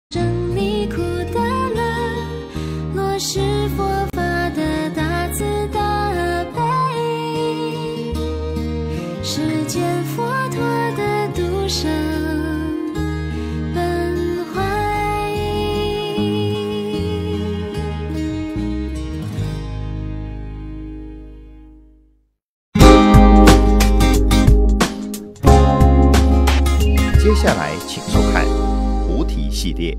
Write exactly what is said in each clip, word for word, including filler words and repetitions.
生离苦得乐，落实佛法的大慈大悲，世间佛陀的度生本怀。 接下来请收看菩提系列。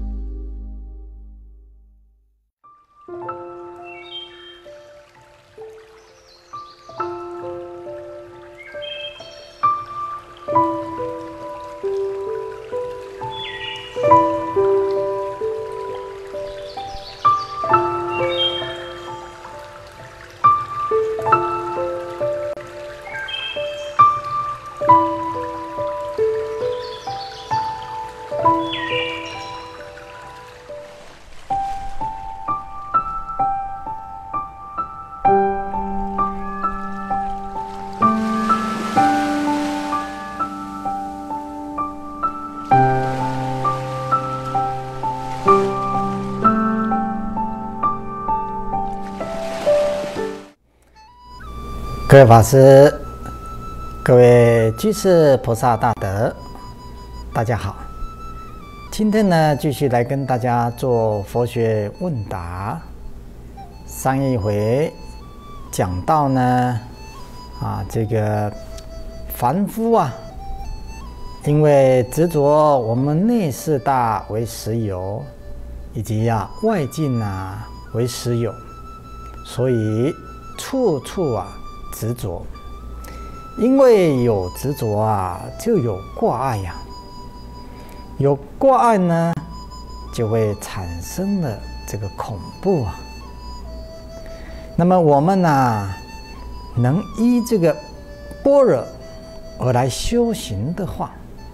各位法师、各位居士菩萨大德，大家好。今天呢，继续来跟大家做佛学问答。上一回讲到呢，啊，这个凡夫啊，因为执着我们内四大为实有，以及啊外境啊为实有，所以处处啊执着，因为有执着啊，就有挂碍呀、啊。有挂碍呢，就会产生了这个恐怖啊。那么我们呢、啊，能依这个般若而来修行的话，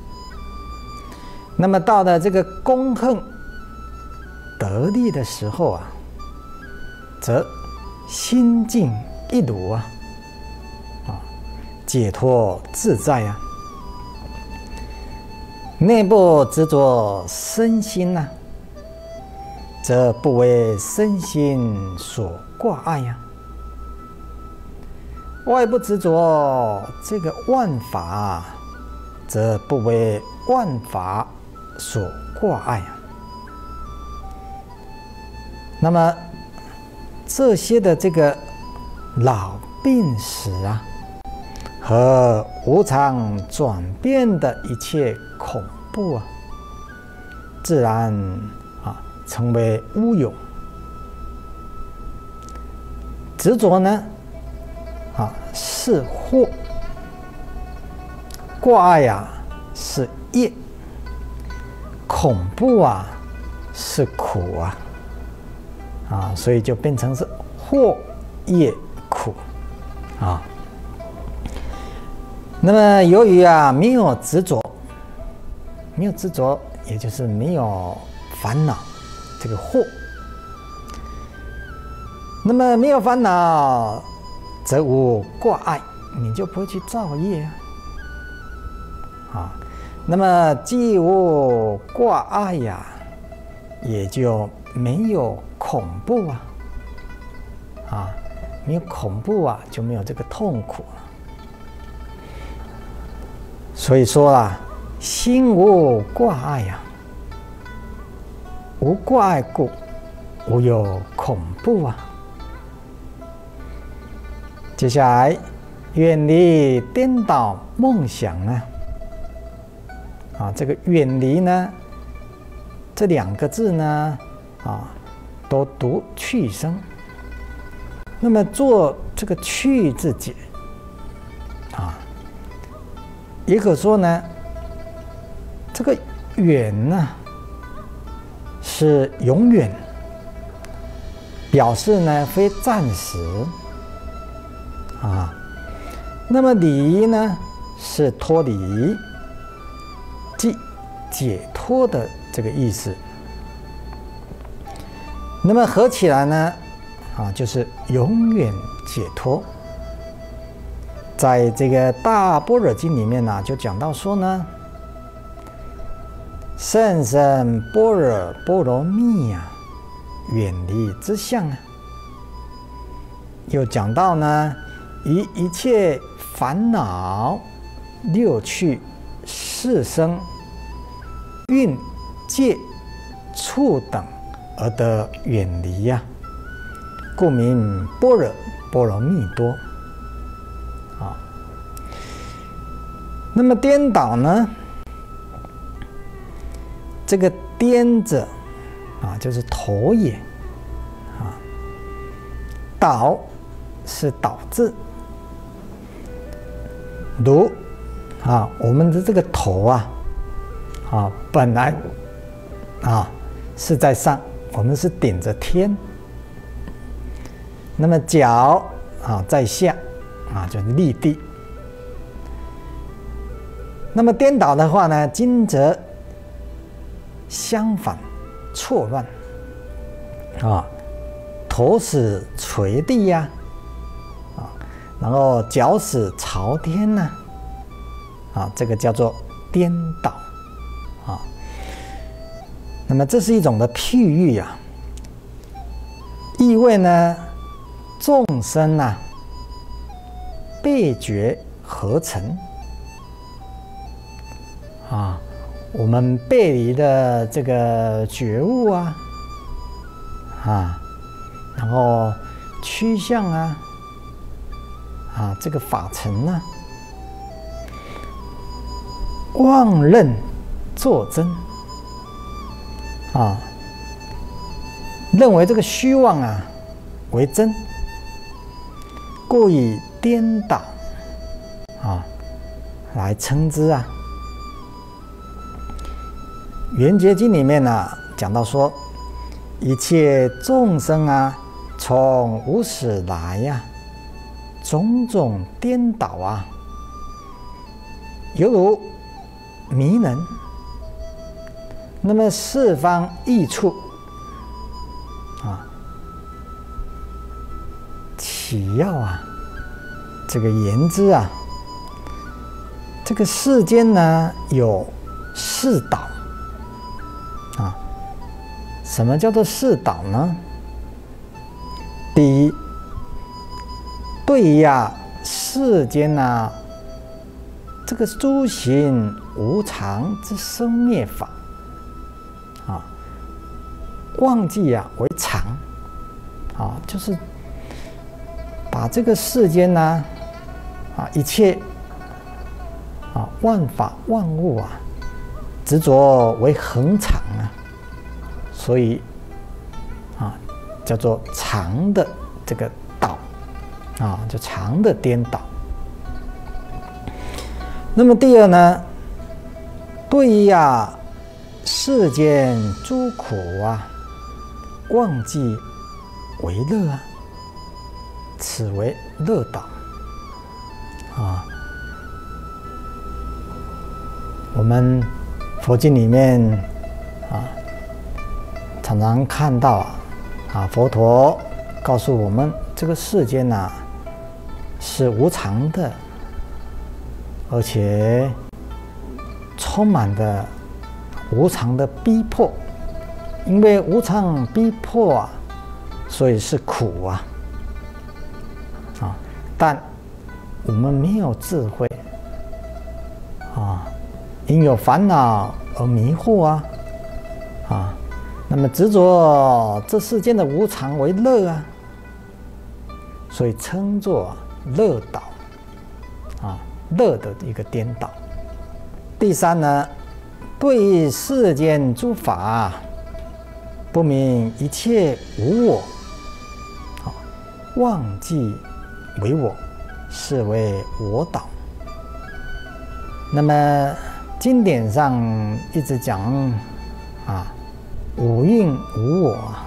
那么到了这个恭恨得力的时候啊，则心静一如啊。解脱自在啊，内部执着身心呐、啊，则不为身心所挂碍呀、啊；外部执着这个万法、啊，则不为万法所挂碍啊。那么这些的这个老病死啊，和无常转变的一切恐怖啊，自然啊成为乌有。执着呢，啊是祸；挂碍啊是业；恐怖啊是苦啊，啊，所以就变成是祸业苦啊。那么由于啊没有执着，没有执着，也就是没有烦恼这个惑。那么没有烦恼，则无挂碍，你就不会去造业啊。啊，那么既无挂碍呀、啊，也就没有恐怖啊。啊，没有恐怖啊，就没有这个痛苦。所以说啊，心无挂碍呀、啊，无挂碍故，无有恐怖啊。接下来，远离颠倒梦想呢？啊，这个远离呢，这两个字呢，啊，都读去声。那么做这个去字解，啊。也可说呢，这个远呢是永远，表示呢非暂时啊。那么离呢是脱离，即解脱的这个意思。那么合起来呢，啊就是永远解脱。在这个大般若经里面呢、啊，就讲到说呢， 甚深般若波罗蜜啊，远离之相啊。又讲到呢，于一切烦恼、六趣、四生、蕴、界、处等而得远离呀、啊，故名般若波罗蜜多。啊，那么颠倒呢？这个颠者啊，就是头也啊，倒是倒字，如啊，我们的这个头啊，啊，本来啊是在上，我们是顶着天，那么脚啊在下啊，就是立地。那么颠倒的话呢，今则相反，错乱啊，头使垂地呀、啊，啊，然后脚使朝天呐、啊，啊，这个叫做颠倒啊。那么这是一种的譬喻啊，意味呢，众生啊，背觉合成啊。我们背离的这个觉悟啊，啊，然后趋向啊，啊，这个法尘啊，妄认作真啊，认为这个虚妄啊为真，故以颠倒啊来称之啊。圆觉经里面呢、啊、讲到说，一切众生啊，从无始来呀、啊，种种颠倒啊，犹如迷人。那么四方益处啊，岂要啊，这个言之啊，这个世间呢有四倒。啊，什么叫做四倒呢？第一，对于啊世间啊这个诸行无常之生灭法啊，忘记啊为常啊，就是把这个世间呢 啊, 啊一切啊万法万物啊。执着为恒常啊，所以啊叫做常的这个倒啊，就常的颠倒。那么第二呢，对于啊世间诸苦啊，忘记为乐啊，此为乐倒啊。我们佛经里面啊，常常看到啊，啊，佛陀告诉我们，这个世间呐、啊、是无常的，而且充满的无常的逼迫。因为无常逼迫啊，所以是苦啊，啊，但我们没有智慧啊。因有烦恼而迷惑啊，啊，那么执着这世间的无常为乐啊，所以称作乐倒啊，乐的一个颠倒。第三呢，对于世间诸法、啊、不明一切无我，啊，忘记为我，是为我倒。那么经典上一直讲啊，无蕴无我啊，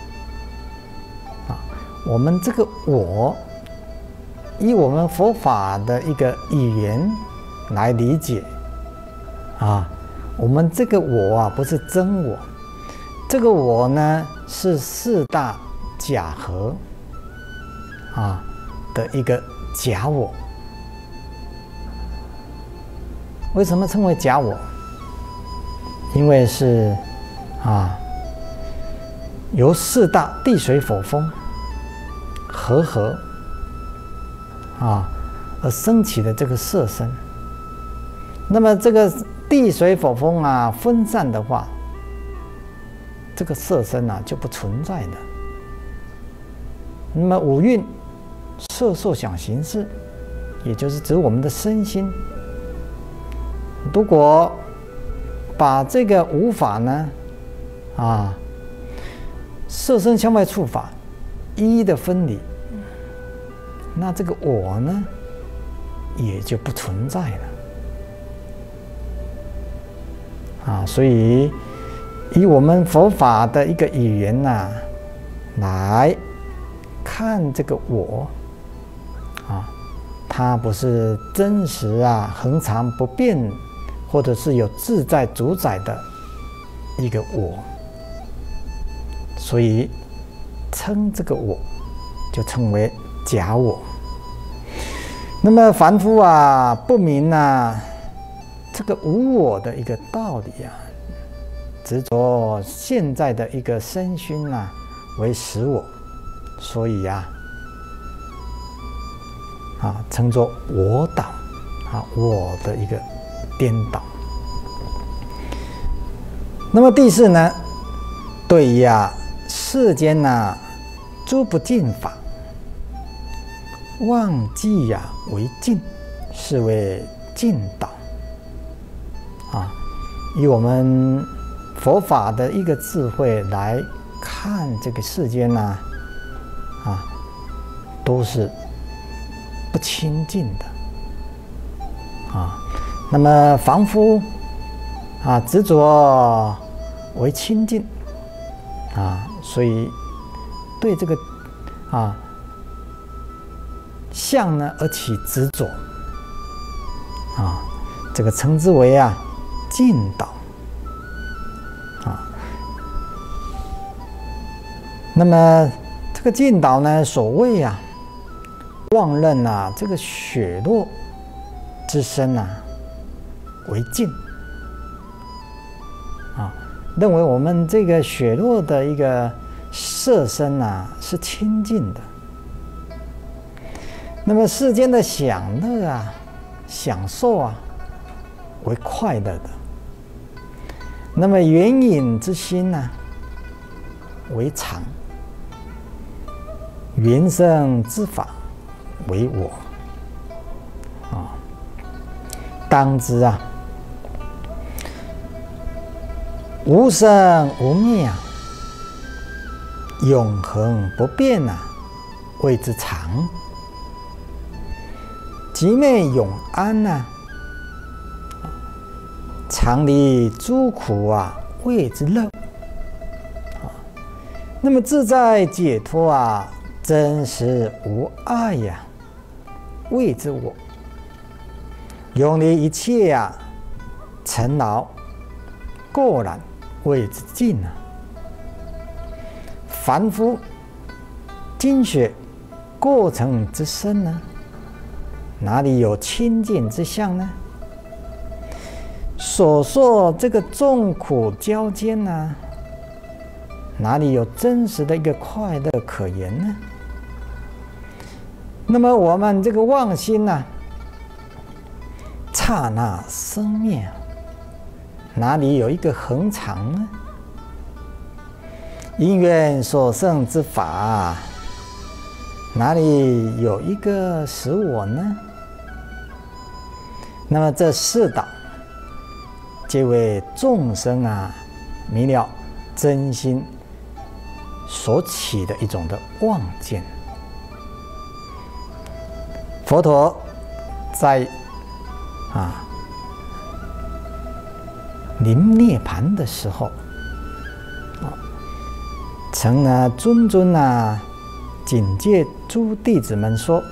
我们这个我，以我们佛法的一个语言来理解啊，我们这个我啊不是真我，这个我呢是四大假合啊的一个假我。为什么称为假我？ 因为是啊，由四大地水火风合合啊而升起的这个色身。那么这个地水火风啊分散的话，这个色身啊就不存在的。那么五蕴色受想行识，也就是指我们的身心。如果把这个五法呢，啊，色身相外触法一一的分离，那这个我呢，也就不存在了。啊，所以以我们佛法的一个语言呐、啊，来看这个我，啊，它不是真实啊、恒常不变，或者是有自在主宰的一个我，所以称这个我就称为假我。那么凡夫啊，不明啊这个无我的一个道理啊，执着现在的一个身心啊为实我，所以呀、啊，啊称作我导啊，我的一个颠倒。那么第四呢，对于啊世间呐、啊、诸不净法，忘记呀、啊、为净，是为净导。啊，以我们佛法的一个智慧来看这个世间呢、啊，啊，都是不清净的。啊，那么凡夫啊执着为清净啊，所以对这个啊相呢而起执着啊，这个称之为啊净导啊。那么这个净导呢，所谓啊妄认啊这个血肉之身啊为净啊，认为我们这个血肉的一个色身啊是清净的。那么世间的享乐啊、享受啊为快乐的，那么缘引之心呢、啊、为常，缘生之法为我啊。当知啊，无生无灭啊，永恒不变啊，谓之常。寂灭永安啊，常离诸苦啊，谓之乐。啊，那么自在解脱啊，真实无碍呀、啊，谓之我。永离一切呀、啊，尘劳垢染，谓之净啊。凡夫精血过程之身呢，哪里有清净之相呢？所说这个众苦交煎呢，哪里有真实的一个快乐可言呢？那么我们这个妄心呢，刹那生灭，哪里有一个恒常呢？因缘所生之法，哪里有一个实我呢？那么这四导，皆为众生啊迷了真心所起的一种的妄见。佛陀在啊临涅盘的时候，啊，曾呢谆谆啊警戒诸弟子们说：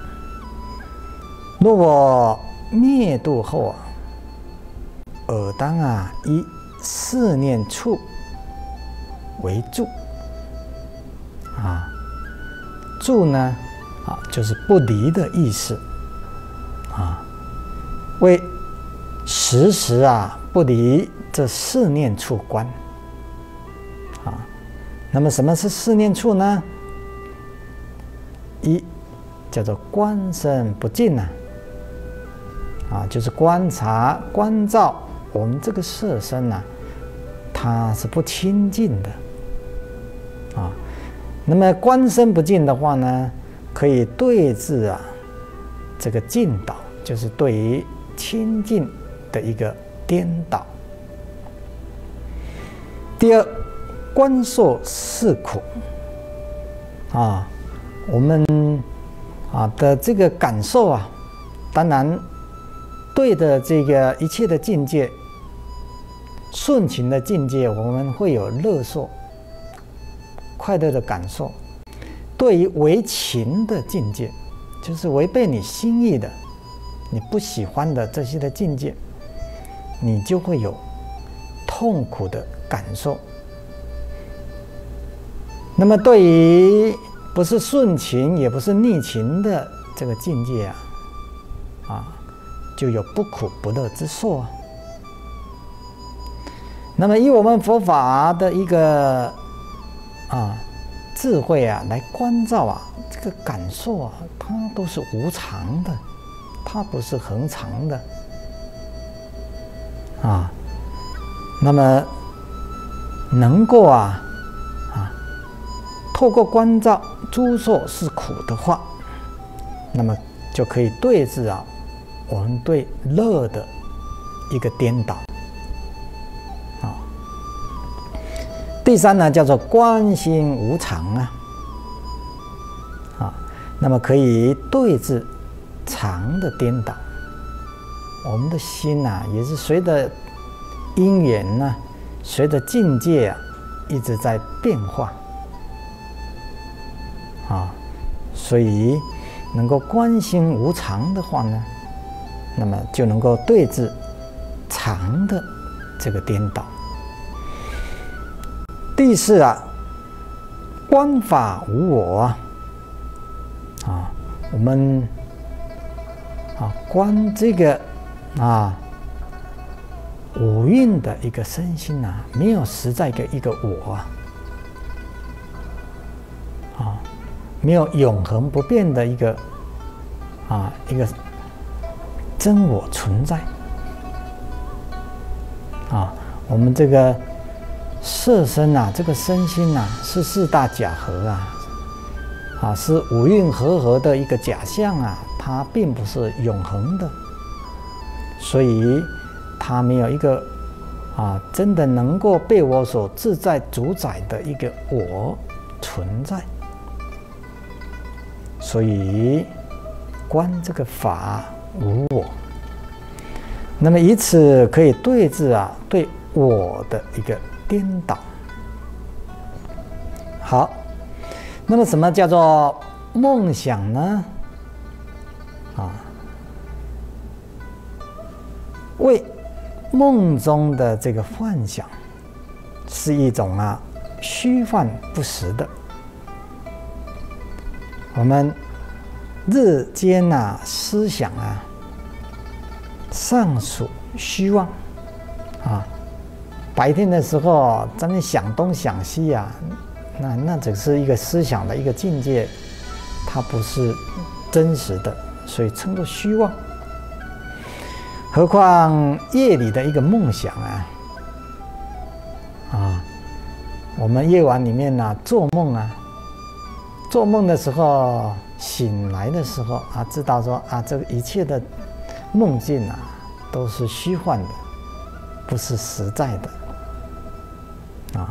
若我灭度后啊，尔当啊以四念处为住啊，住呢啊就是不离的意思啊，为时时啊不离这四念处观啊。那么什么是四念处呢？一叫做观身不净啊，啊，就是观察关照我们这个色身啊，它是不清净的啊。那么观身不净的话呢，可以对治啊这个净导，就是对于清净的一个颠倒。第二，观受是苦啊，我们啊的这个感受啊，当然对的这个一切的境界，顺情的境界，我们会有乐受、快乐的感受；对于违情的境界，就是违背你心意的、你不喜欢的这些的境界，你就会有痛苦的感受。那么对于不是顺情也不是逆情的这个境界啊，啊，就有不苦不乐之受啊。那么以我们佛法的一个啊智慧啊来关照啊，这个感受啊，它都是无常的，它不是恒常的啊。那么能够啊啊透过关照诸受是苦的话，那么就可以对治啊我们对乐的一个颠倒啊。第三呢，叫做观心无常啊啊，那么可以对治常的颠倒。我们的心呐、啊，也是随着因缘呢、啊，随着境界啊，一直在变化啊，所以能够观心无常的话呢，那么就能够对治常的这个颠倒。第四啊，观法无我啊，啊，我们啊观这个啊五蕴的一个身心啊，没有实在的一个我啊，啊，没有永恒不变的一个啊一个真我存在啊。我们这个色身啊，这个身心啊，是四大假合啊，啊，是五蕴合合的一个假象啊，它并不是永恒的，所以它没有一个啊真的能够被我所自在主宰的一个我存在，所以观这个法无我，那么以此可以对治啊对我的一个颠倒。好，那么什么叫做梦想呢？啊，为梦中的这个幻想是一种啊虚幻不实的。我们日间啊思想啊，尚属虚妄啊。白天的时候，咱们想东想西啊，那那只是一个思想的一个境界，它不是真实的，所以称作虚妄。何况夜里的一个梦想啊，啊，我们夜晚里面呢、啊、做梦啊，做梦的时候醒来的时候啊，知道说啊，这个一切的梦境啊都是虚幻的，不是实在的。啊，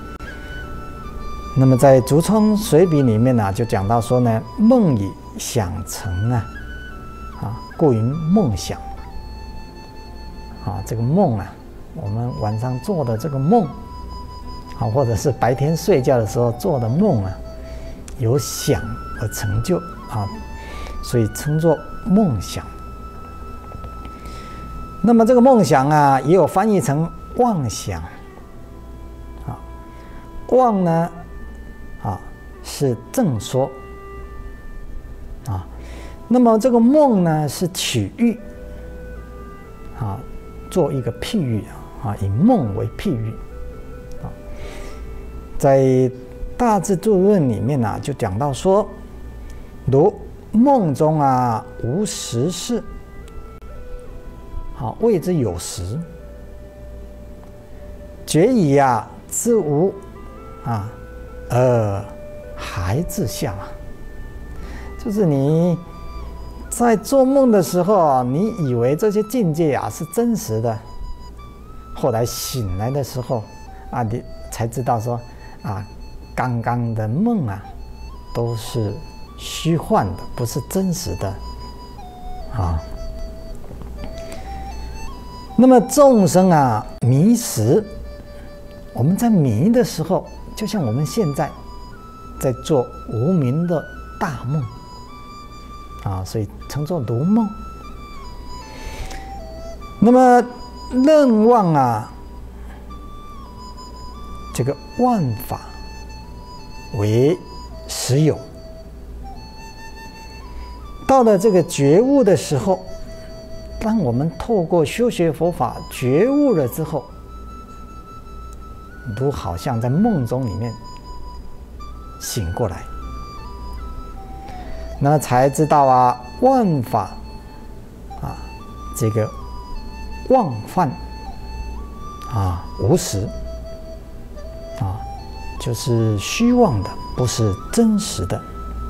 那么在《竹窗随笔》里面呢、啊，就讲到说呢，梦以想成啊，啊，故云梦想。啊，这个梦啊，我们晚上做的这个梦，啊，或者是白天睡觉的时候做的梦啊，由想而成就啊，所以称作梦想。那么这个梦想啊，也有翻译成妄想。妄呢，啊是正说，啊，那么这个梦呢是取喻，啊，做一个譬喻啊，以梦为譬喻啊，在《大智度论》里面呢、啊，就讲到说，如梦中啊无实事，好谓之有实。觉以啊知无啊，而还自笑啊，就是你在做梦的时候啊，你以为这些境界啊是真实的，后来醒来的时候啊，你才知道说啊，刚刚的梦啊都是虚幻的，不是真实的啊。那么众生啊迷时，我们在迷的时候，就像我们现在在做无明的大梦啊，所以称作如梦。那么认妄啊，这个万法为实有。到了这个觉悟的时候，当我们透过修学佛法觉悟了之后，都好像在梦中里面醒过来，那才知道啊，万法啊，这个妄幻啊，无实啊，就是虚妄的，不是真实的。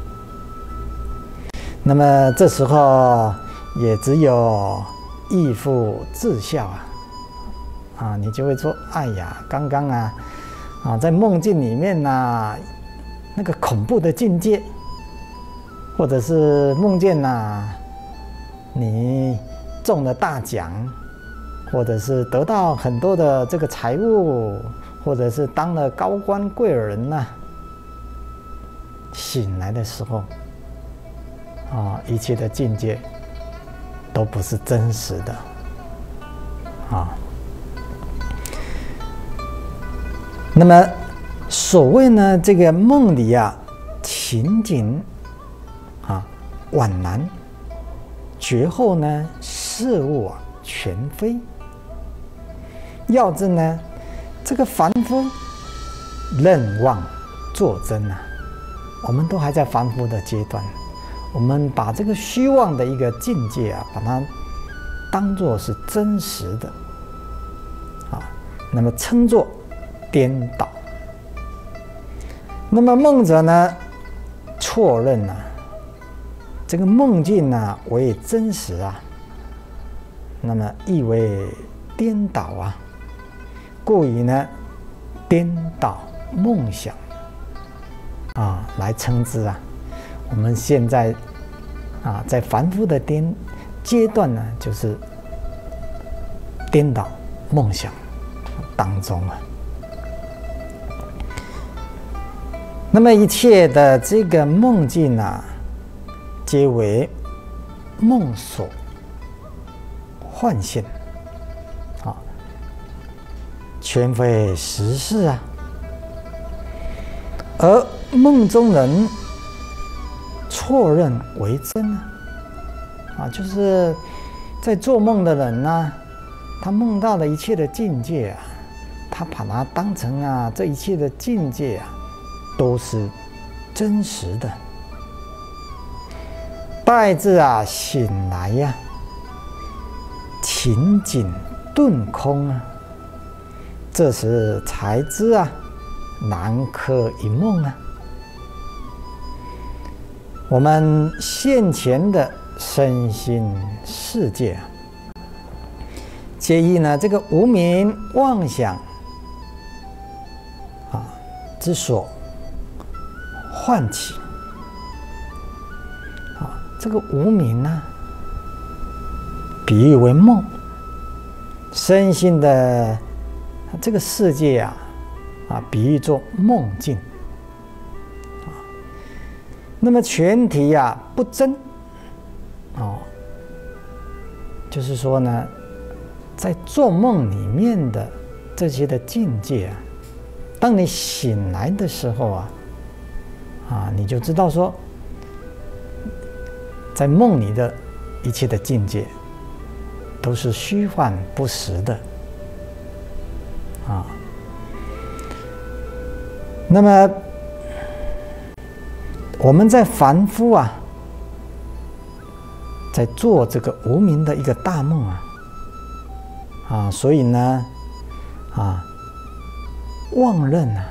那么这时候也只有亦复自笑啊。啊，你就会说，哎呀，刚刚啊，啊，在梦境里面呐、啊，那个恐怖的境界，或者是梦见呐、啊，你中了大奖，或者是得到很多的这个财物，或者是当了高官贵人呐、啊，醒来的时候，啊，一切的境界都不是真实的，啊。那么，所谓呢，这个梦里啊，情景啊宛然，觉后呢，事物啊全非。要知呢，这个凡夫认妄作真啊，我们都还在凡夫的阶段，我们把这个虚妄的一个境界啊，把它当作是真实的啊，那么称作颠倒。那么梦者呢，错认啊，这个梦境呢为真实啊，那么意为颠倒啊，故以呢颠倒梦想啊来称之啊。我们现在啊在凡夫的颠阶段呢，就是颠倒梦想当中啊。那么一切的这个梦境啊，皆为梦所幻现，啊，全非实事啊。而梦中人错认为真啊，啊，就是在做梦的人呢、啊，他梦到的一切的境界啊，他把它当成啊，这一切的境界啊，都是真实的。待至啊醒来呀、啊，情景顿空啊，这时才知啊，南柯一梦啊。我们现前的身心世界啊，皆以呢这个无明妄想啊之所唤起啊，这个无明呢，比喻为梦，身心的这个世界啊，啊，比喻作梦境。那么全体啊不真，哦，就是说呢，在做梦里面的这些的境界啊，当你醒来的时候啊，啊，你就知道说，在梦里的一切的境界都是虚幻不实的， 啊。那么我们在凡夫啊，在做这个无明的一个大梦啊，啊，所以呢，啊，妄认啊，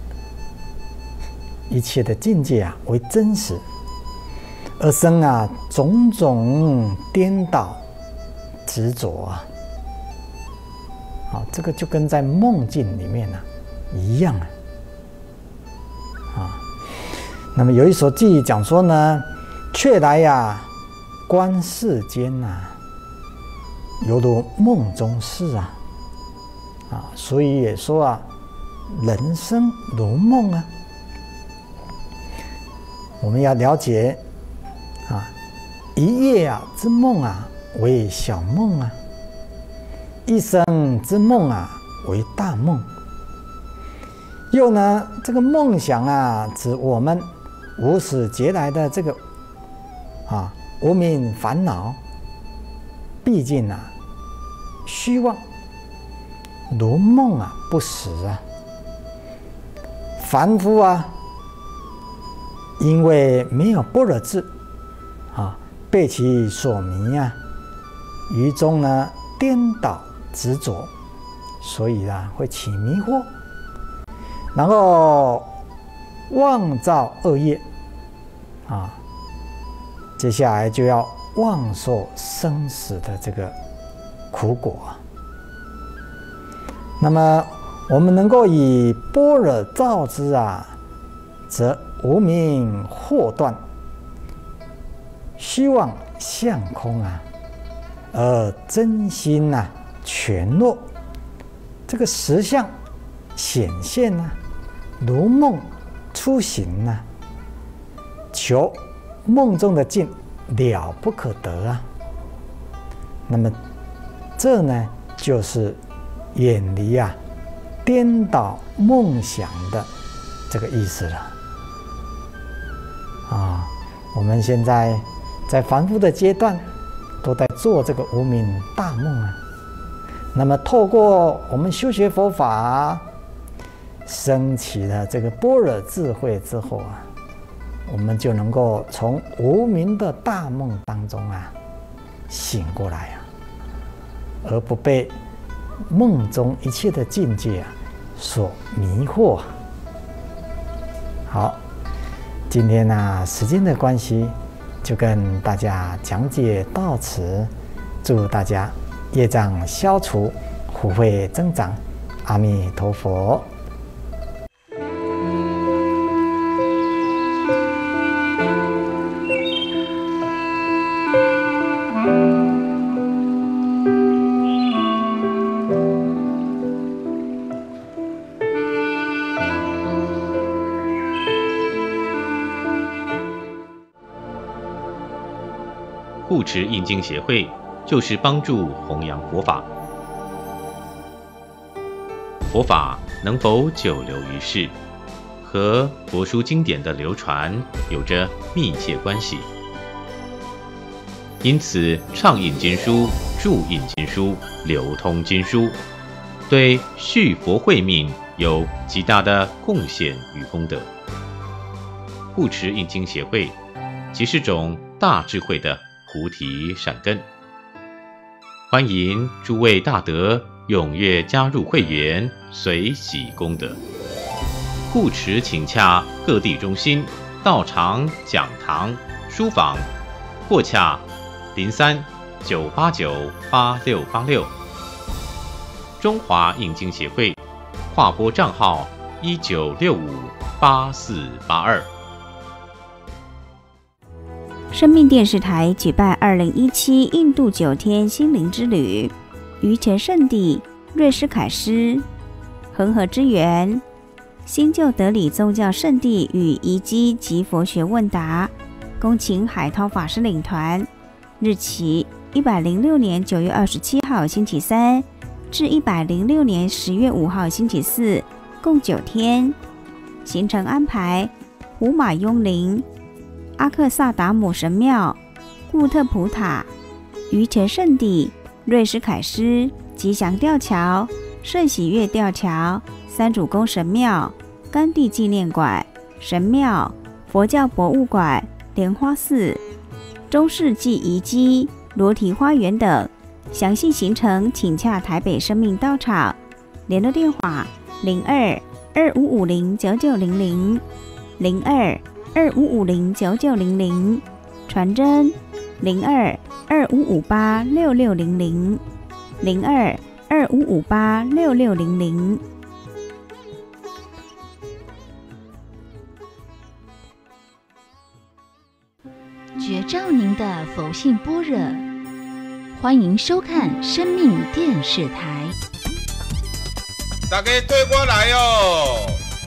一切的境界啊为真实，而生啊种种颠倒执着啊，好，这个就跟在梦境里面啊一样啊，啊，那么有一首偈语讲说呢，却来呀观世间呐、啊，犹如梦中事啊，啊，所以也说啊，人生如梦啊。我们要了解啊，一夜啊之梦啊为小梦啊，一生之梦啊为大梦。又呢，这个梦想啊，指我们无始劫来的这个啊无明烦恼，毕竟啊虚妄，如梦啊不实啊。凡夫啊，因为没有般若智啊，被其所迷啊，于中呢颠倒执着，所以啊会起迷惑，然后妄造恶业啊，接下来就要妄受生死的这个苦果啊。那么我们能够以般若照之啊，则无明惑断，虚妄相空啊，而真心啊全落，这个实相显现啊，如梦初醒啊，求梦中的境了不可得啊。那么这呢，就是远离啊颠倒梦想的这个意思了啊。我们现在在凡夫的阶段，都在做这个无明大梦啊。那么透过我们修学佛法，升起了这个般若智慧之后啊，我们就能够从无明的大梦当中啊醒过来啊，而不被梦中一切的境界啊所迷惑。好，今天呢、啊、时间的关系，就跟大家讲解到此。祝大家业障消除，福慧增长。阿弥陀佛。 护持印经协会就是帮助弘扬佛法。佛法能否久留于世，和佛书经典的流传有着密切关系。因此，倡印经书、注印经书、流通经书，对续佛慧命有极大的贡献与功德。护持印经协会即是种大智慧的菩提善根，欢迎诸位大德踊跃加入会员，随喜功德。护持请洽各地中心、道场、讲堂、书房，或洽零三九八九八六八六。中华印经协会跨拨账号一九六五八四八二。 生命电视台举办二零一七印度九天心灵之旅，于前圣地、瑞士凯斯、恒河之源、新旧德里宗教圣地与遗迹及佛学问答，恭请海涛法师领团。日期一百零六年九月二十七号星期三至一百零六年十月五号星期四，共九天。行程安排：胡马雍林、阿克萨达姆神庙、固特普塔、于前圣地、瑞士凯斯、吉祥吊桥、 圣喜悦吊桥、三主公神庙、甘地纪念馆、神庙、佛教博物馆、莲花寺、中世纪遗迹、裸体花园等。详细行程请洽台北生命道场，联络电话零二二五五零九九零零零二二五五零九九零零，传真零二二五五八六六零零零二二五五八六六零零。 觉照您的佛性般若，欢迎收看生命电视台。 大家对我来哦，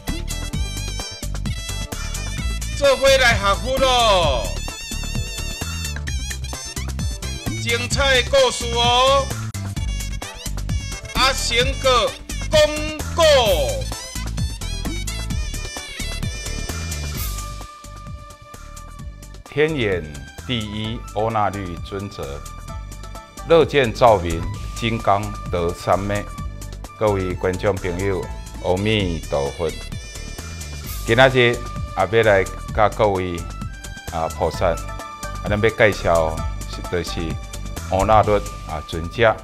做伙来学佛咯，精彩的故事哦，阿成哥讲古。 天眼第一欧那律尊者，乐见照明，金刚得三昧。各位观众朋友，阿弥陀佛。今仔日也要来甲各位啊菩萨，啊咱要介绍就是欧那律啊尊者。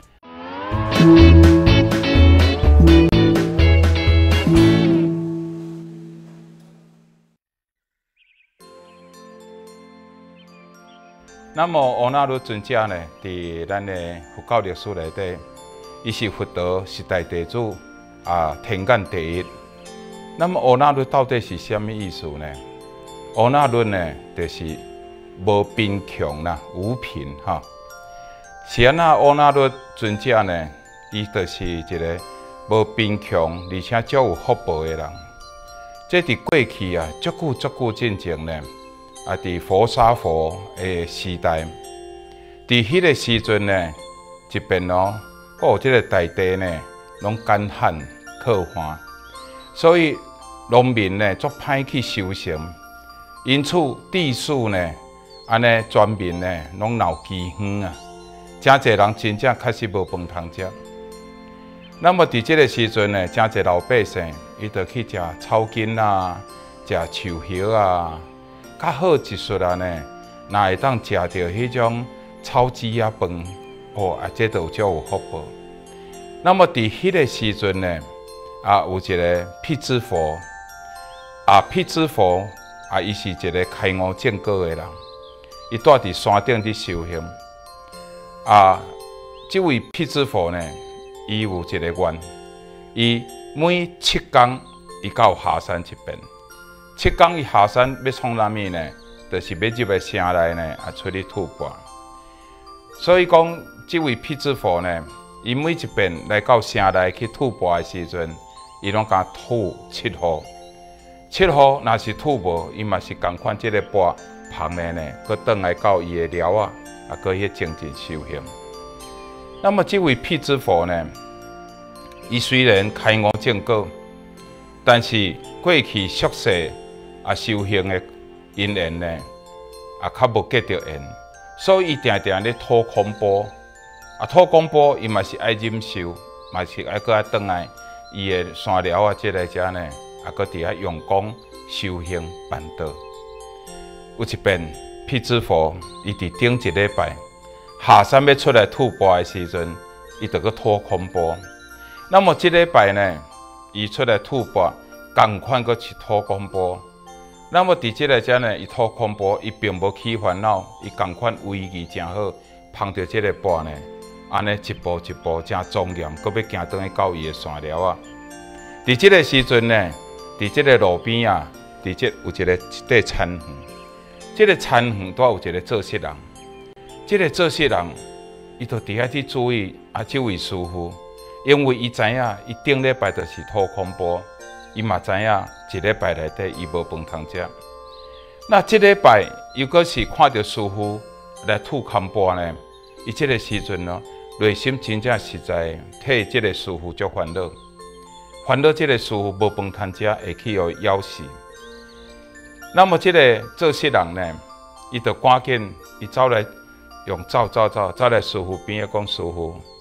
那么欧那律尊者呢，伫咱的佛教历史内底，伊是佛陀十大弟子啊，天眼第一。那么欧那律到底是什么意思呢？欧那律呢，就是无贫穷啦，无贫哈。是安那欧那律尊者呢，伊就是一个无贫穷而且足有福报的人。这伫过去啊，足久足久之前呢。啊！伫佛沙佛的时代，伫迄个时阵呢，一边哦，哦，这个大地呢，拢干旱可旱，所以农民呢，足歹去收成，因此地势呢，安尼全民呢，拢闹饥荒啊！真侪人真正确实无饭通食。那么伫这个时阵呢，真侪老百姓，伊就去食草根啊，食树叶啊。较好一说啊呢，若会当食到迄种草籽啊饭，哦啊，这就足有福报。那么伫迄个时阵呢，啊有一个辟支佛，啊辟支佛啊，伊是一个开悟正果的人，伊住伫山顶伫修行。啊，这位辟支佛呢，伊有一个愿，伊每七天伊到下山一遍。七天伊下山要创啥物呢？就是要入个城内呢，啊出去吐蕃。所以讲，这位辟支佛呢，伊每一遍来到城内去吐蕃的时阵，伊拢甲吐七号。七号若是吐无，伊嘛是共款即个钵旁的呢，佮转来到伊的寮啊，啊佮去精进修行。那么这位辟支佛呢，伊虽然开悟正果，但是过去宿世。啊，修行的因缘呢，啊，较无结着缘，所以伊定定咧吐空钵。啊，吐空钵伊嘛是爱忍受，嘛是爱搁爱转来伊的山寮啊，即个遮呢，啊，搁伫遐用功修行办道。有一遍，辟支佛伊伫顶一礼拜下山要出来吐钵的时阵，伊就搁吐空钵。那么即礼拜呢，伊出来吐钵，共款搁去吐空钵。那么伫即个遮呢，伊吐空钵，伊并无起烦恼，伊共款位仪真好，捧着即个钵呢，安尼一步一步真庄严，搁要行转去到伊的山寮啊。伫即个时阵呢，伫即个路边啊，伫即有一个一块田园，即个田园拄有一个做事人，即个做事人，伊就伫遐去注意啊，这位师傅，因为伊知影，伊顶礼拜就是吐空钵。伊嘛知影，一礼拜内底伊无饭通食。那即礼拜，又搁是看到师傅来吐空钵呢，伊即个时阵呢，内心真正实在替即个师傅足烦恼，烦恼即个师傅无饭通食，会去互枵死。那么即个做事人呢，伊就赶紧，伊走来用走走走走来师傅边仔讲师傅，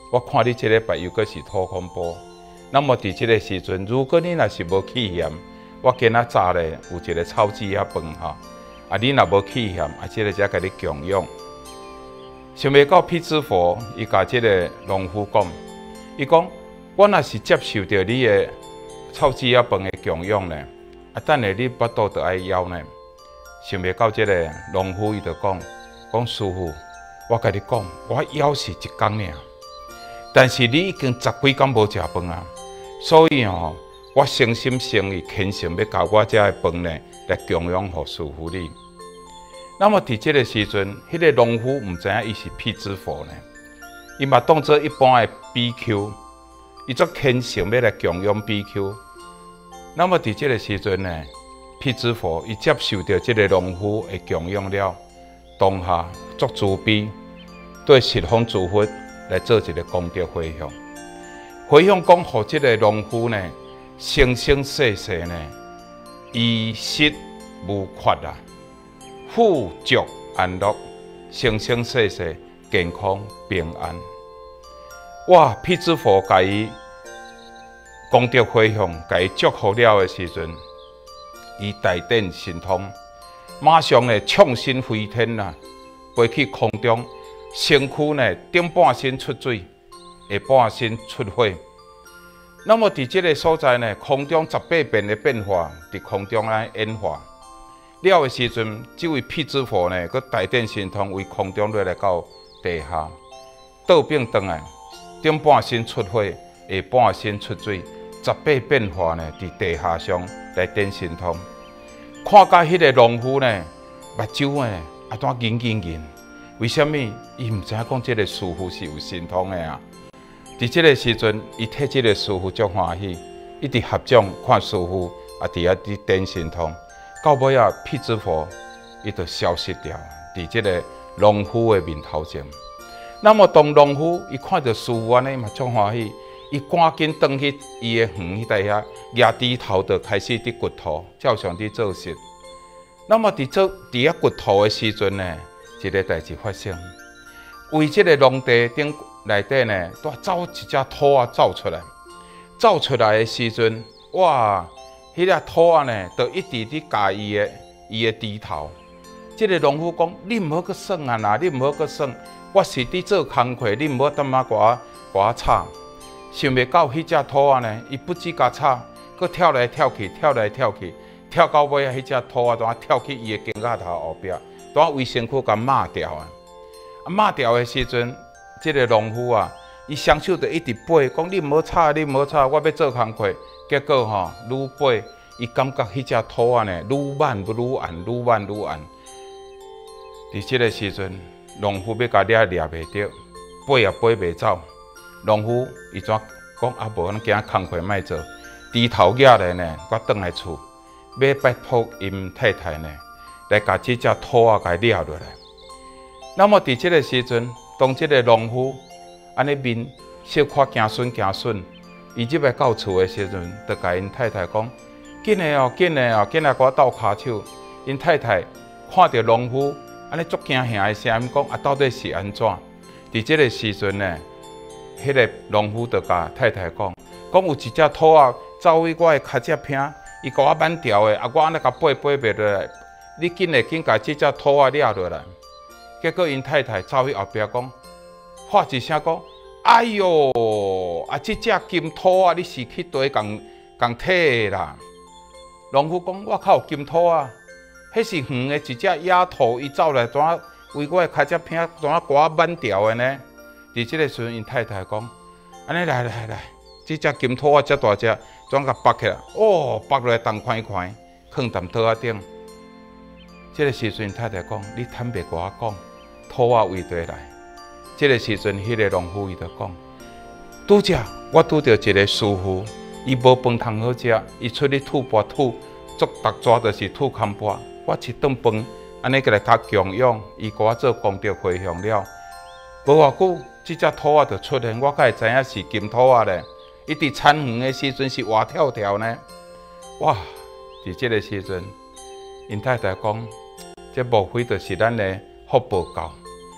我看你这礼拜又搁是土恐怖。那么伫这个时阵，如果你若是无气嫌，我今仔早咧有一个草籽仔饭哈，啊你若无气嫌，啊这个才甲你供养。想袂到辟支佛，伊甲这个农夫讲，伊讲我若是接受着你的草籽仔饭的供养呢，啊等下你巴肚就爱枵呢。想袂到这个农夫伊就讲，讲师傅，我甲你讲，我枵是一工尔，但是你已经十几工无食饭啊。所以哦，我诚心诚意虔诚要交我这个饭呢，来供养给师傅你。那么伫这个时阵，迄、那个农夫唔知影伊是辟支佛呢，伊嘛当做一般的比丘，伊足虔诚要来供养比丘。那么伫这个时阵呢，辟支佛伊接受到这个农夫的供养了，当下足慈悲，对十方诸佛来做一个功德回向。回向讲，互这个农夫呢，生生世世呢，衣食无缺啊，富足安乐，生生世世健康平安。哇！辟支佛甲伊功德回向，甲伊祝福了的时阵，伊大展神通，马上呢创身飞天啦，飞去空中，身躯呢顶半身出水。下半身出火，那么伫这个所在呢，空中十八变的变化，伫空中来演化。了的时阵，这位辟支佛呢，佮大展神通，为空中落来到地下，倒并转来，顶半身出火，下半身出水，十八变化呢，伫地下上来展神通。看到迄个农夫呢，目睭呢啊怎圆圆圆？为什么伊唔知影讲这个师傅是有神通的啊？伫这个时阵，伊替这个师傅足欢喜，一直合掌看师傅啊，伫遐伫展神通。到尾啊，辟支佛伊就消失掉，伫这个农夫的面头前。那么当农夫伊看到师傅安尼嘛足欢喜，伊赶紧转去伊的园迄带遐，举低头就开始伫掘土，照常伫做事。那么伫做伫遐掘土的时阵呢，一个代志发生，为这个农地顶内底呢，都走一只兔仔走出来，走出来的时阵，哇！迄只兔仔呢，就一直伫夹伊的伊的猪头。这个农夫讲：你唔好去耍啊啦，你唔好去耍，我是伫做工课，你唔好踮啊，我我吵。想袂到迄只兔仔呢，伊不止甲吵，佮跳来跳去，跳来跳去，跳到尾啊，迄只兔仔当跳去伊的肩胛头后壁，当为身躯甲抹掉啊！啊抹掉的时阵，这个农夫啊，伊双手就一直背，讲你唔好吵，你唔好吵，我要做工课。结果吼、哦，愈背，伊感觉迄只土啊呢，愈慢愈暗，愈慢愈暗。伫即个时阵，农夫要甲掠掠袂着，背也背袂走。农夫伊怎讲啊？无咱今仔工课莫做，低头举来呢，我转来厝，要拜托因太太呢，来甲即只土啊甲掠落来。那么伫即个时阵，当即个农夫安尼面小可惊损惊损。伊入来到厝的时阵，就甲因太太讲：紧的哦，紧的哦，紧来甲我斗骹手。因太太看到农夫安尼足惊吓的声音，讲啊，到底是安怎？伫这个时阵呢，迄、那个农夫就甲太太讲：讲有一只兔仔走去我的脚趾拼，伊甲我挽掉的，啊，我安尼甲背背袂落来。你紧的紧甲这只兔仔掠落来。结果因太太走去后壁讲，喊一声讲。哎哟！啊，这只金兔啊，你是去地共共摕的啦？农夫讲：我靠，有金兔啊！迄是远的一只野兔，伊走来怎为我的脚趾拼，怎啊我挽掉的呢？伫这个时阵，因太太讲：安尼来来来，这只金兔啊，遮大只，怎甲拔起来？哦，拔落来重款款，放踮桌仔顶。这个时阵，因太太讲：你坦白甲我讲，兔啊为地来？这个时阵，迄、那个农夫伊就讲：拄则我拄着一个师傅，伊无饭通好食，伊出去吐蕃吐，足逐抓就是吐空钵。我一顿饭，安尼过来甲供养，伊甲我做功德回向了。无偌久，这只兔仔就出现，我才会知影是金兔仔咧。伊伫田园的时阵是活跳跳呢。哇！伫这个时阵，因太太讲：这无非就是咱的福报够。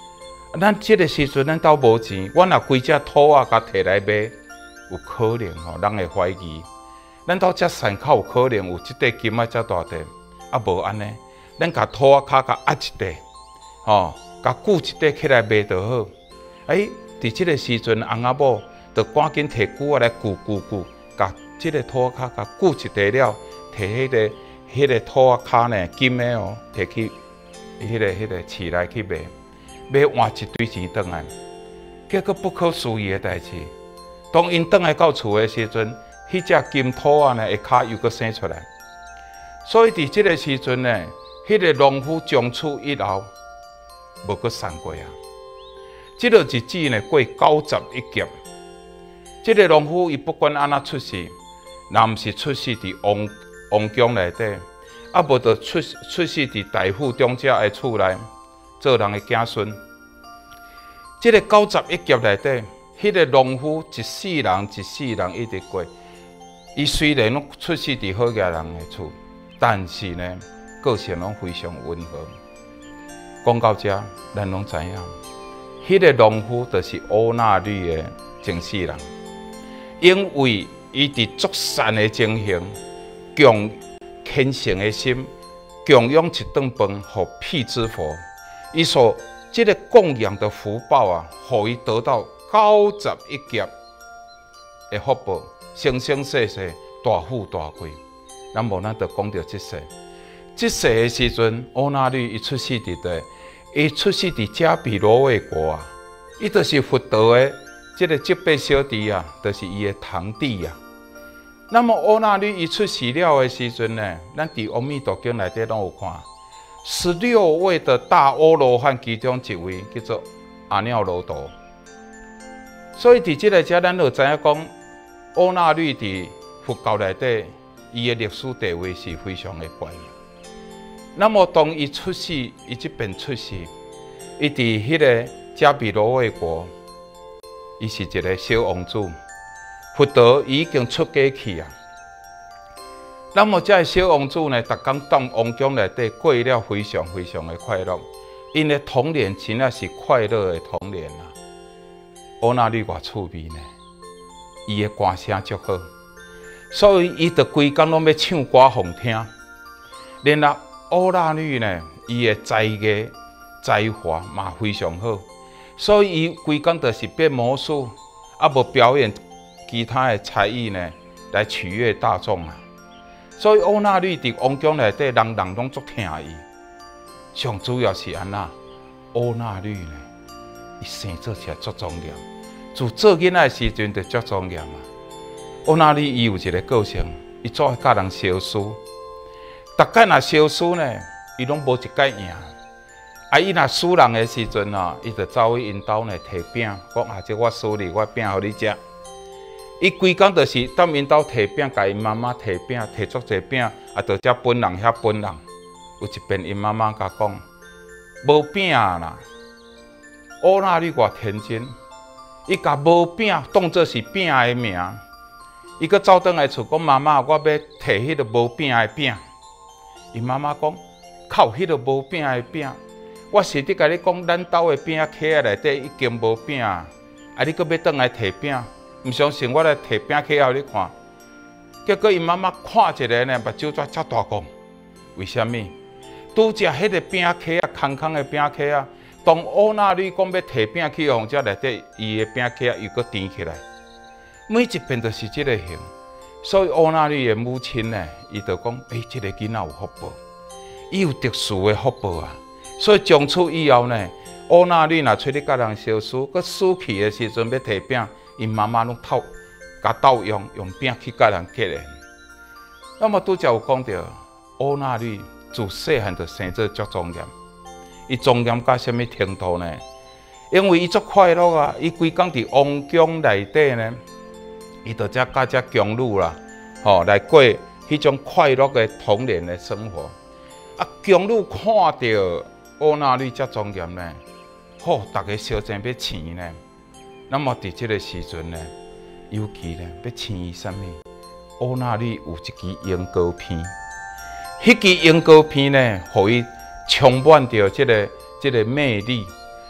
咱这个时阵，咱兜无钱，我若规只土啊，甲摕来卖，有可能吼，人会怀疑。咱兜遮山口有可能有即块金啊，遮大块，啊无安尼，咱甲土啊骹甲压一块，吼，甲锯一块起来卖就好。哎，伫即个时阵，翁仔某就赶紧摕锯啊来锯锯锯，甲即个土啊骹甲锯一块了，摕迄个迄个土啊骹呢金的哦，摕去迄个迄个市内去卖。要换一堆钱回来，结果不可思议的代志。当因回来到厝的时阵，迄只金土啊呢，下骹又搁生出来。所以伫即个时阵呢，迄、那个农夫从此以后无搁散过啊。即、个日子呢过九十一劫。即、个农夫伊不管安怎出世，若毋是出世伫王王宫内底，啊无就出出世伫大户中者的厝内。做人的子孙，即、这个九十一劫内底，迄、那个农夫一世人一世人一直过。伊虽然拢出世伫好家人的厝，但是呢，个性拢非常温和。讲到这，咱拢知影，迄、那个农夫就是乌那律的前世人，因为伊伫足善的情形，供虔诚的心，供养一顿饭互辟支佛。伊所这个供养的福报啊，互伊得到九十一劫的福报，生生世世大富大贵。咱无咱就讲到即世，即世的时阵，乌那律伊出世伫地，伊出世伫迦毗罗卫国啊，伊就是佛陀的这个即八小弟啊，就是伊的堂弟啊。那么乌那律伊出世了的时阵呢，咱伫《阿弥陀经》内底拢有看。十六位的大阿罗汉其中一位叫做阿耨罗陀，所以伫即个遮，咱就知影讲，乌那律伫佛教内底，伊的历史地位是非常的高。那么当伊出世，伊即边出世，伊伫迄个迦毗罗卫国，伊是一个小王子，佛陀已经出家去啊。那么这小王子呢，逐天踮王宫内底过了非常非常的快乐，因的童年真正是快乐的童年啊。乌那律偌趣味呢，伊的歌声足好，所以伊就规工拢要唱歌互听。然后乌那律呢，伊的才艺才华嘛非常好，所以伊规工就是变魔术，啊无表演其他的才艺呢，来取悦大众啊。所以乌那律伫王宫内底，人人拢足听伊。上主要是安那，乌那律呢，伊生做起来足庄严，自做囡仔的时阵就足庄严啊。乌那律伊有一个个性，伊做甲人相输，逐摆若相输呢，伊拢无一摆赢。啊，伊若输人的时阵啊，伊就走去因兜呢摕饼，讲啊，这我输你，我饼互你食。伊规工就是踮因兜摕饼，甲因妈妈摕饼，摕足侪饼，啊，就遮分人遐分人。有一遍，因妈妈甲讲，无饼啦。乌那律偌天真，伊甲无饼当作是饼的名。伊搁走转来厝讲，妈妈，我要摕迄个无饼的饼。因妈妈讲，靠，迄个无饼的饼，我是伫甲你讲，咱兜的饼壳仔内底已经无饼，啊，你搁要转来摕饼？唔相信，我来摕饼起互你看。结果因妈妈看一个呢，目睭遮遮大光。为什么？拄只迄个饼壳啊，空空的饼壳啊，当乌那律讲要摕饼去互遮内底，伊的饼壳又搁甜起来。每一遍都是这个形。所以乌那律的母亲呢，伊就讲：诶、欸，这个囡仔有福报，伊有特殊的福报啊。所以从此以后呢，乌那律若出去甲人相输，搁输去的时阵要摕饼。因妈妈拢偷，甲斗用用饼去甲人结连。那么拄则有讲到，乌那律自细汉就生做足庄严。伊庄严到什么程度呢？因为伊足快乐啊！伊规工伫王宫内底呢，伊就遮甲遮宫女啦，吼、哦、来过迄种快乐的童年的生活。啊，宫女看到乌那律遮庄严呢，好，大家烧钱要钱呢。那么伫即个时阵呢，尤其呢要请伊啥物？乌那律有一支樱膏片，迄支樱膏片呢，互伊充满着即、这个即、这个魅力，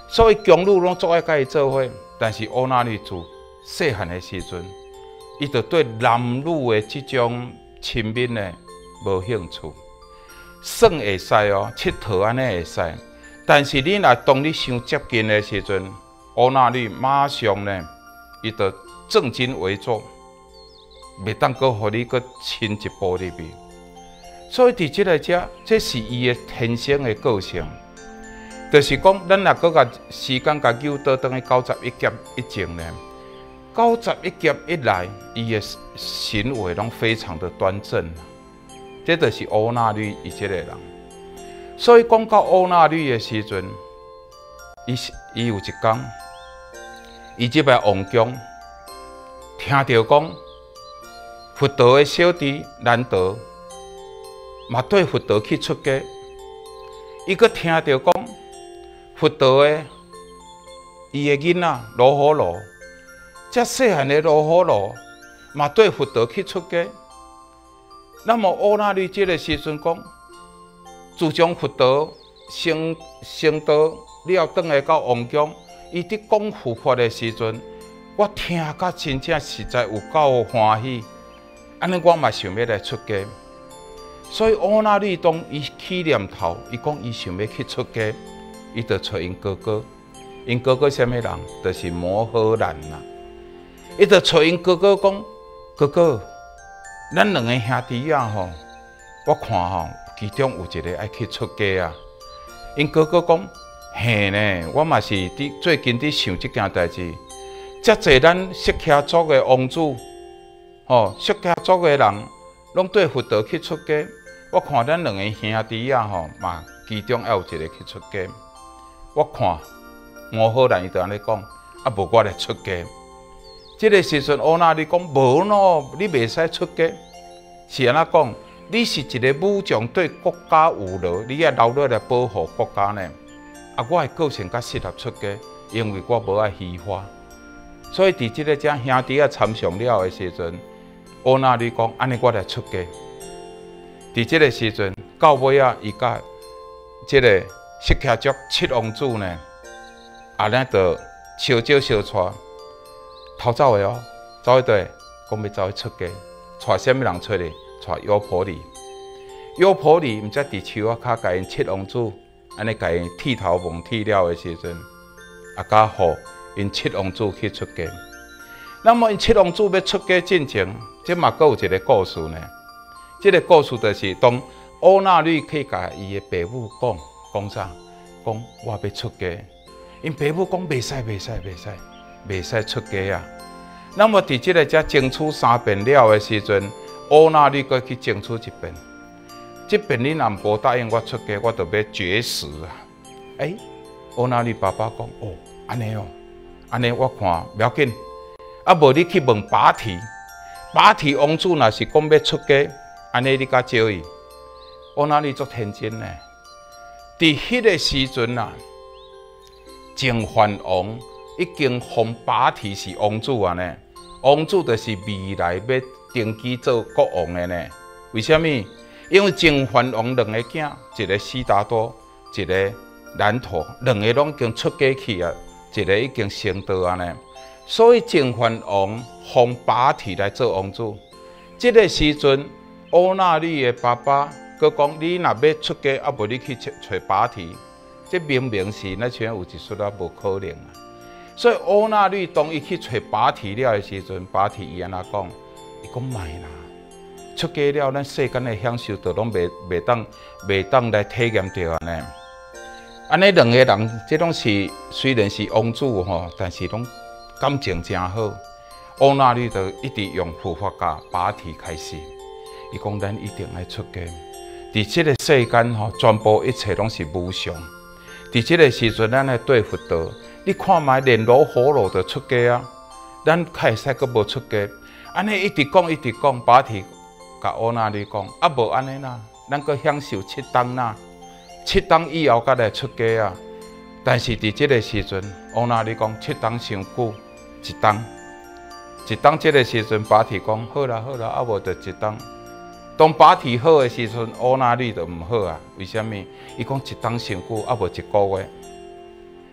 所以强女拢做爱甲伊做伙，但是乌那律自细汉的时阵，伊就对男女的这种亲密呢无兴趣。耍会使哦，佚佗安尼会使，但是你若当你伤接近的时阵，乌那律马上呢，伊就正襟危坐，袂当阁互你阁亲一步入去。所以伫即个遮，这是伊的天生的个性。就是讲，咱若阁甲时间甲扭倒转去九十一劫以前呢，九十一劫以来，伊的行为拢非常的端正。这就是乌那律伊即个人。所以讲到乌那律的时阵，伊伊有一天，伊即摆王宫听到讲，佛陀的小弟难得嘛对佛陀去出家，伊阁听到讲。佛陀的伊的囡仔罗睺罗，遮细汉的罗睺罗嘛对佛陀去出家。那么乌那律这个时阵讲，自从佛陀成成道了，转来到王宫，伊伫讲佛法的时阵，我听甲真正实在有够欢喜。安尼我嘛想要来出家。所以乌那律当伊起念头，伊讲伊想要去出家。伊就找因哥哥，因哥哥什么人？就是摩诃兰啦。伊就找因哥哥讲：哥哥，咱两个兄弟啊吼，我看吼，其中有一个爱去出家啊。因哥哥讲：嘿呢，我嘛是伫最近伫想即件代志。遮济咱释迦族的王子，吼，释迦族的人，拢对佛陀去出家。我看咱两个兄弟啊吼，嘛其中还有一个去出家。我看摩诃兰伊就安尼讲，啊无我来出家。这个时阵，乌那律讲无咯，你袂使出家。是安怎讲？你是一个武将，对国家有劳，你也留落来保护国家呢。啊，我的个性较适合出家，因为我无爱虚华。所以伫即个遮兄弟啊参详了的时阵，乌那律讲安尼我来出家。伫即个时阵，到尾啊，伊甲即个。释迦族七王子呢，啊，咱就烧酒烧带，偷走的哦，走去佗，讲要走去出家，带什么人出去？带优婆离。优婆离毋知伫树仔骹，甲因七王子安尼甲因剃头蒙剃了的时阵，啊，甲互因七王子去出家。那么因七王子要出家进前，这嘛阁有一个故事呢。这个故事就是当乌那律去甲伊的爸母讲。讲啥？讲我要出家，因爸母讲袂使，袂使，袂使，袂使出家啊。那么伫即个遮争取三遍了的时阵，乌那律阁去争取一遍。即遍你若无答应我出家，我就要绝食啊！哎，乌那律爸爸讲哦，安尼哦，安尼我看不要紧。啊，无你去问跋提，跋提王子若是讲要出家，安尼你甲招伊。乌那律足天真呢。伫迄个时阵啊，净饭王已经封跋提是王子啊呢。王子就是未来要登基做国王的呢。为什么？因为净饭王两个囝，一个悉达多，一个难陀，两个拢已经出家去啊，一个已经成道啊呢。所以净饭王封跋提来做王子。这个时阵，乌那律的爸爸。佮讲你若要出家，啊无你去找跋提，这明明是那像有一说啊，无可能啊。所以乌那律当伊去找跋提了的时阵，跋提伊安怎讲？伊讲卖啦，出家了，咱世间的享受都拢袂袂当袂当来体验到安尼。安尼两个人，这拢是虽然是王子吼，但是拢感情真好。乌那律就一直用佛法教跋提开始，伊讲咱一定爱出家。伫即个世间吼，全部一切拢是无常。伫即个时阵，咱来对佛陀，你看卖连罗睺罗就出家啊，咱开使阁无出家。安尼一直讲一直讲，跋提甲乌那律讲，啊无安尼啦，咱阁享受七冬啦，七冬以后才来出家啊。但是伫即个时阵，乌那律讲七冬伤久，一冬，一冬即个时阵，跋提讲好啦好啦，啊无就一冬。当跋提好的时阵，乌那律就唔好啊。为什么？伊讲一冬伤久，啊无一个月。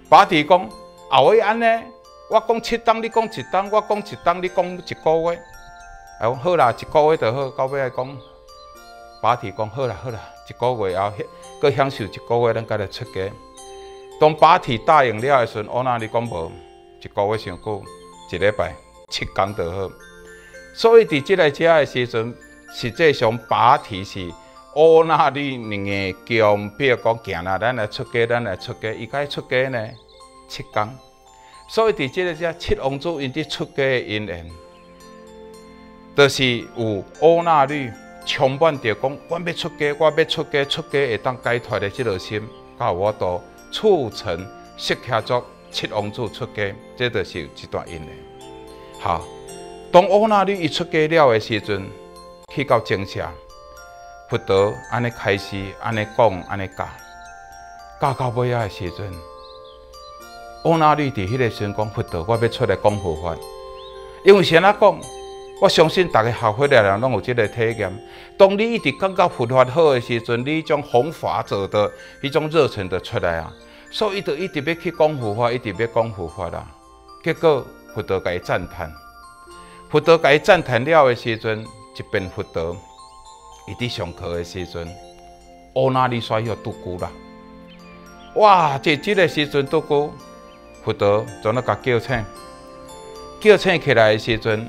拔提讲后尾安尼，我讲七档，你讲一档，我讲一档，你讲一个月。啊，讲好啦，一个月就好。到尾来讲，拔提讲好啦好啦，一个月后，搁享受一个月，咱家来出家。当拔提答应了的时阵，乌那利讲无，一个月上久，一礼拜七天就好。所以伫即个遮的时阵，实际上拔提是乌那利两个强，比如讲行啦，咱来出家，咱来出家，伊该出家呢七天。所以伫即个遮七王子因伫出家的因缘，就是有乌那利充满着讲，我要出家，我要出家，出家会当解脱的即个心，甲我都促成释迦族七王子出家，这就是一段因缘。好，当乌那利一出家了的时阵，去到精舍，佛陀安尼开始，安尼讲，安尼教，教到尾仔的时阵，乌那利伫迄个时阵讲，佛陀，我要出来讲佛法，因为是安怎讲？我相信大家学佛的人拢有这个体验。当你一直感觉佛法好的时阵，你迄种弘法者的迄种热忱就出来啊。所以，伊就一直要去讲佛法，一直要讲佛法啦。结果，佛陀甲伊赞叹，佛陀甲伊赞叹了的时阵，一边佛陀伊伫上课的时阵，乌那利需要拄久啦。哇！即即个时阵拄久，佛陀就那甲叫醒，叫醒起来的时阵。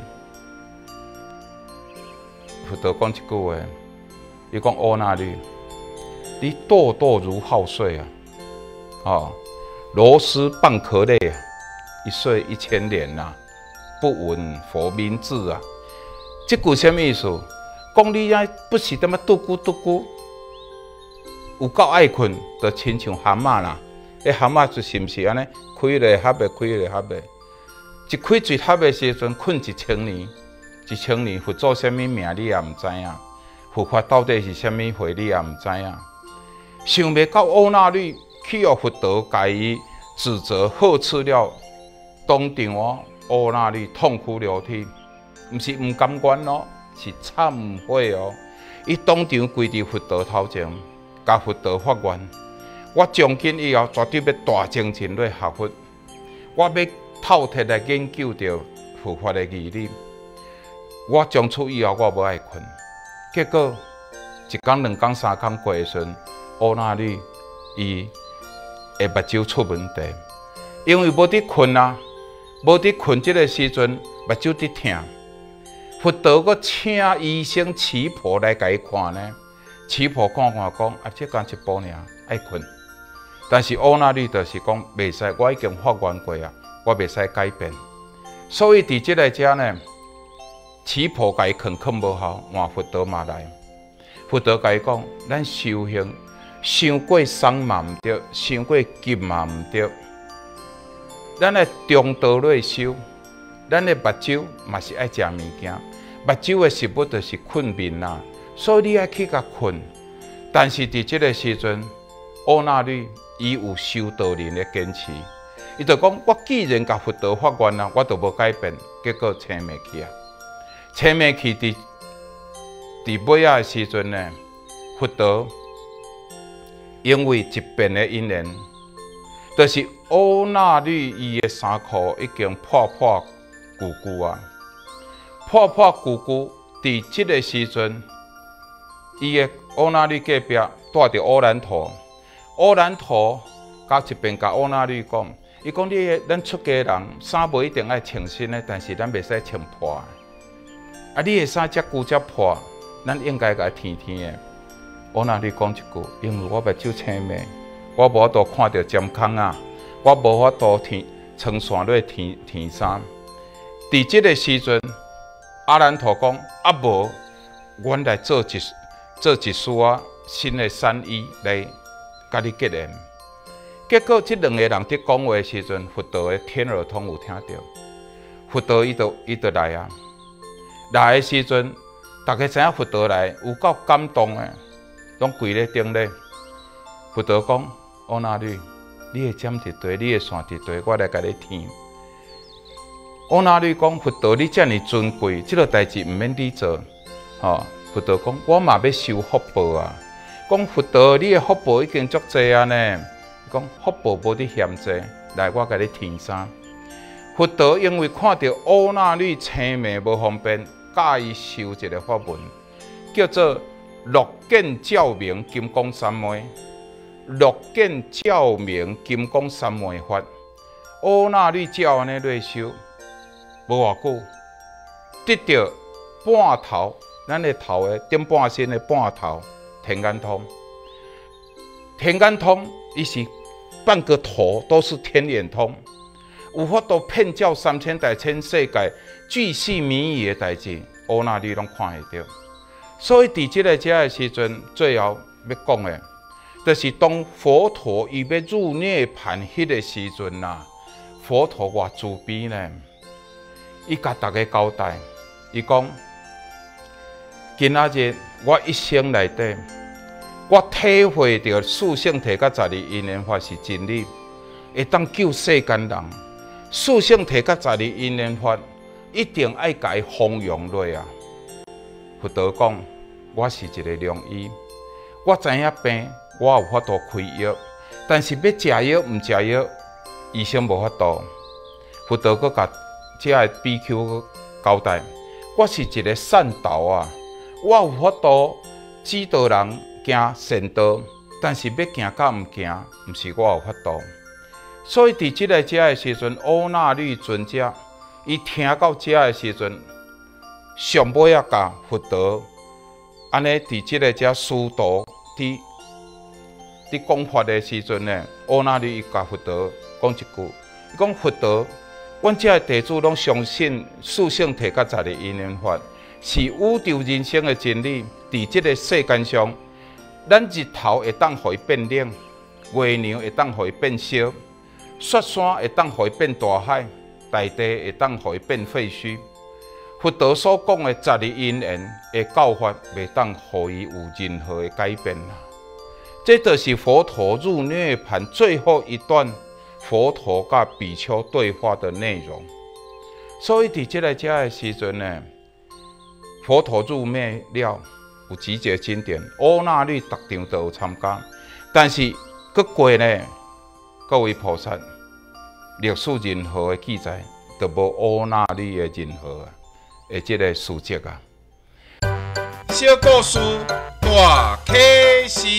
佛陀讲一句话，伊讲乌那利，你堕堕如好水啊！哦，螺丝蚌壳类啊，一岁一千年呐、啊，不闻佛名字啊！这句什么意思？讲你啊，不是这么拄久拄久，有够爱困，就亲像蛤蟆啦。迄蛤蟆就是毋是安尼，开咧合的，开咧合的，一开一合的时阵，困一千年。一千年佛做什么名，你也唔知影；佛法到底是什么回，你也唔知影。想袂到乌那利去予佛陀甲伊指责呵斥了，当场哦，乌那利痛哭流涕，唔是唔甘愿哦，是忏悔哦。伊当场跪伫佛陀头前，甲佛陀发愿：我从今以后绝对要大精进来学佛，我要透彻来研究着佛法的义理。我从此以后，我无爱困。结果一天、两天、三天过的时阵，乌那利伊的目睭出问题，因为无伫困啊，无伫困即个时阵，目睭伫痛。佛陀阁请医生奇婆来甲伊看呢。奇婆看看讲，啊，这干一步尔，爱困。但是乌那利就是讲袂使，我已经发愿过啊，我袂使改变。所以伫即个遮呢。起婆甲伊劝劝无效，换佛陀嘛来。佛陀甲伊讲：咱修行，伤过松嘛毋对，伤过急嘛毋对。咱的中道来修，咱的目睭嘛是爱食物件。目睭的食物就是困眠啦，所以你爱去甲困。但是伫即个时阵，乌那利伊有修道人的坚持，伊就讲：我既然甲佛陀发愿啦，我就无改变。结果醒袂去啊！醒袂去，伫伫尾仔的时阵呢，佛陀因为一遍的因缘，就是乌那利伊的衫裤已经破破旧旧啊，破破旧旧。伫即个时阵，伊的乌那利隔壁带着乌兰陀，乌兰陀甲一边甲乌那利讲，伊讲你咱出家人衫无一定爱穿新的，但是咱袂使穿破的。啊！你的衫遮旧遮破，咱应该甲天天的。乌那利讲一句，因为我目睭青昧，我无法度看到尖空啊，我无法度天穿线落天天衫。伫即个时阵，阿兰陀讲：啊无，阮来做一做一束啊新的衫衣来甲你结缘。结果，即两个人伫讲话的时阵，佛陀的天耳通有听到，佛陀伊就伊就来啊。来的时阵，大家知影佛陀来，有够感动的，拢跪咧顶咧。佛陀讲：乌那利，你的针伫对，你的线伫对，我来甲你添。乌那利讲：佛陀，你遮尔尊贵，即个代志毋免你做。吼、哦，佛陀讲：我嘛要修福报啊。讲佛陀，你的福报已经足济啊呢。讲福报无伫嫌济， 来，我甲你添衫。佛陀因为看到乌那律青眉无方便，教伊修一个法门，叫做六见照明金刚三昧。六见照明金刚三昧法，乌那律照安尼来修，无偌久，得到半头，咱的头的顶半身的半头天眼通。天眼通，伊是半个头都是天眼通。有法度遍照三千大千世界，巨细靡遗的代志，乌那律拢看会到。所以伫即个遮的时阵，最后要讲的，就是当佛陀伊要入涅槃迄个时阵呐，佛陀偌慈悲呢，伊甲大家交代，伊讲：今仔日我一生内底，我体会到四圣谛甲十二因缘法是真理，会当救世间人。四圣谛甲十二因缘法一定爱甲伊弘扬落啊！佛陀讲：我是一个良医，我知影病，我有法度开药，但是要食药毋食药，医生无法度。佛陀阁甲这个 B Q 交代：我是一个善导啊，我有法度指导人行善道，但是要行甲毋行，毋是我有法度。所以伫即个遮的时阵，乌那律尊者，伊听到遮的时阵，上尾啊，甲佛陀安尼伫即个遮师徒伫伫讲法的时阵呢，乌那律伊甲佛陀讲一句，伊讲佛陀，阮遮的弟子拢相信四圣谛甲十二因缘法是宇宙人生的真理。伫即个世间上，咱日头会当互伊变冷，月亮会当互伊变小。雪山会当互伊变大海，大地会当互伊变废墟。佛陀所讲的十二因缘的教法，袂当互伊有任何的改变啦。这就是佛陀入涅槃最后一段佛陀甲比丘对话的内容。所以伫即个遮的时阵呢，佛陀入灭了，有集结经典，乌那律逐场都有参加，但是阁过呢？各位菩萨，历史任何的记载都无乌那律的任何的这个事迹啊。 小故事大启示。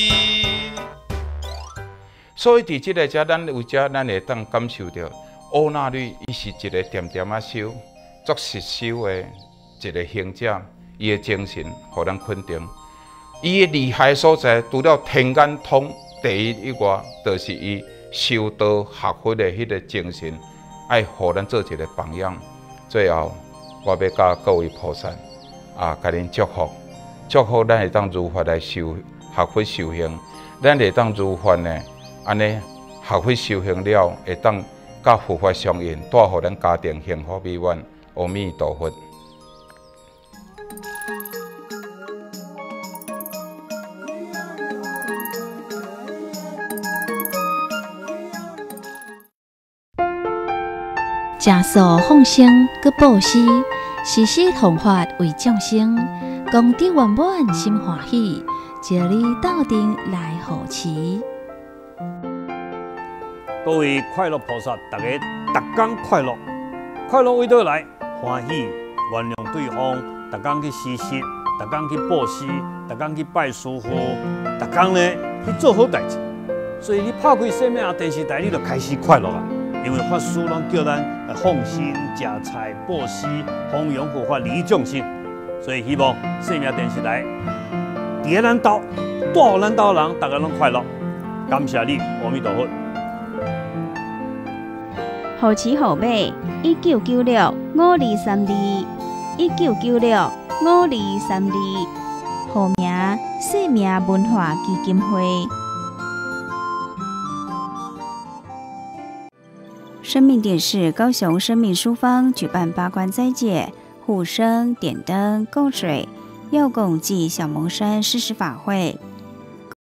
所以伫即个遮，咱有遮咱会当感受到乌那律伊是一个点点啊修、作实修的一个行者，伊的精神互咱肯定。伊的厉害所在，除了天眼通第一以外，就是伊。修道学佛的迄个精神，爱互咱做一个榜样。最后，我要甲各位菩萨啊，甲恁祝福，祝福咱会当如法来修学佛修行，咱会当如法呢，安尼学佛修行了，会当甲佛法相应，带互咱家庭幸福美满。阿弥陀佛。 食素放生，搁布施，时时弘法为众生，功德圆满心欢喜，招你斗阵来护持。 各位快乐菩萨，大家逐天快乐，快乐为倒来，欢喜原谅对方，逐天去施食，逐天去布施，逐天去拜师父，逐天呢去做好代志。所以你拍开生命电视台，你就开始快乐啊！因为法师拢叫咱放心、食菜、布施、弘扬佛法、利益众生，所以希望生命电视台伫咧咱兜，带互咱兜人，大家拢快乐。感谢你，阿弥陀佛。 护持护美，一九九六五二三二，一九九六五二三二，户名生命文化基金会。生命电视高雄生命书坊举办八关斋戒、护生、点灯、供水、药供暨小蒙山施食法会，